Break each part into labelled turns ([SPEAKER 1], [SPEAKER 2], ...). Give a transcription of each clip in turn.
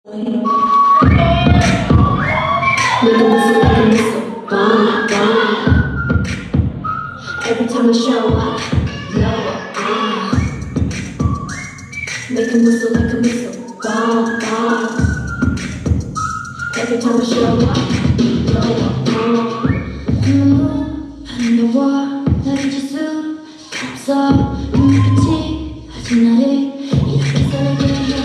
[SPEAKER 1] Make a whistle, bomb, bomb. Every time I show up, make a whistle, bomb, bomb. Every time I show up, 너와 나를 줄 수 없어. 끝이 아직 나를 이렇게 살게 해.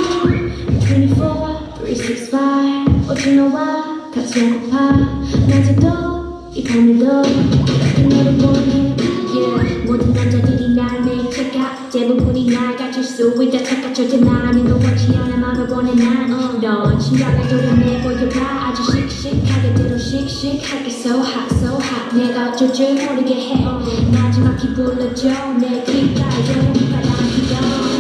[SPEAKER 1] 24, 365 오직 너와 같이 하고파. 낮에도 이 밤에도 이렇게 너를 보내. Yeah. 모든 남자들이 날 매일 check out. 대부분이 날 가질 수 있다 착각. 절대 나는 너 원치 않아 맘을 원해 난. 넌 심장을 도려내 보여봐. 아주 씩씩하게 들어 씩씩하게 so hot so hot. 내가 어쩔 줄 모르게 해. 마지막히 불러줘 내 귓가에 바람 피어.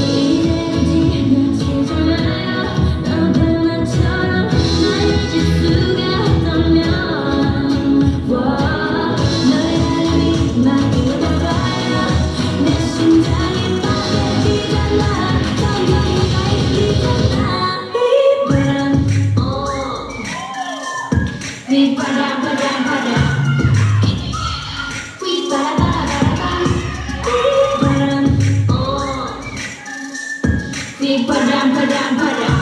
[SPEAKER 1] 휘바람 바람 바람 휘바람 바람 바람 휘바람 바람 바람